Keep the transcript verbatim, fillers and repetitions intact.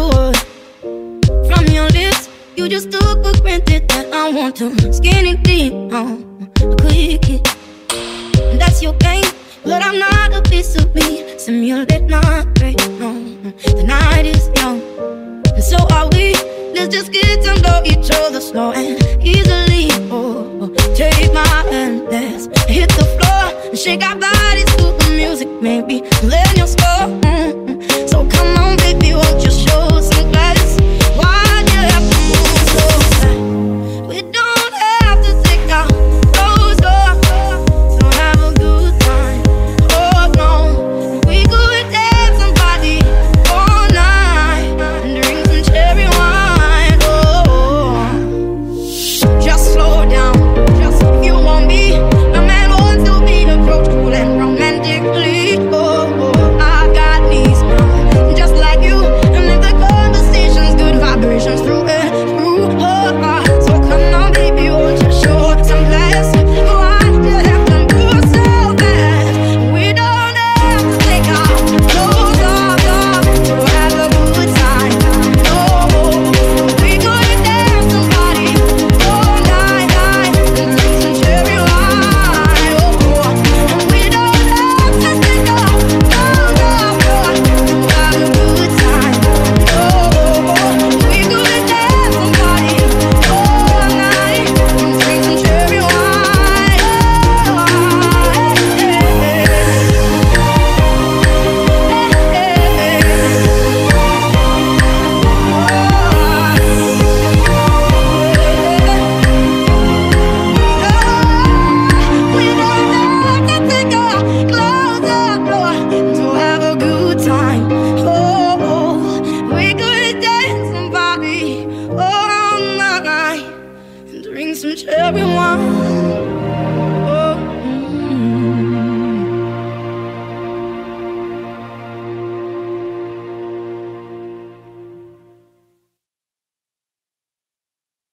word from your lips. You just took for granted that I want to skinny deep on a quick hit. That's your game, but I'm not a piece of me. Simulate not great, no. The night is young, and so are we. Let's just get to know each other slow and easily. Oh, take my hand, let's hit the floor and shake our bodies to the music. Maybe let your score. Mm-hmm. So come on, baby, won't you show some class? Why do you have to move so fast? We don't have to take our clothes off to have a good time. Oh no, we could dance somebody all night and drink some cherry wine. Oh, just slow down, just if you want me. A man wants to be approached cool and romantically. Oh, oh, I got needs now, just like you. And if the conversation's good, vibrations through it, through her heart. So come on, baby, won't you show some class? Why do you have to move so fast? We don't have to take our clothes off, off to have a good time. No, we could dance somebody all night, night and drink some cherry wine. Oh, and we don't have to take our clothes off, off to have a good time. No, we could dance somebody all night and drink some cherry wine. We don't have to take our clothes off to have a good time. Oh, we could dance somebody all night and drink some cherry wine.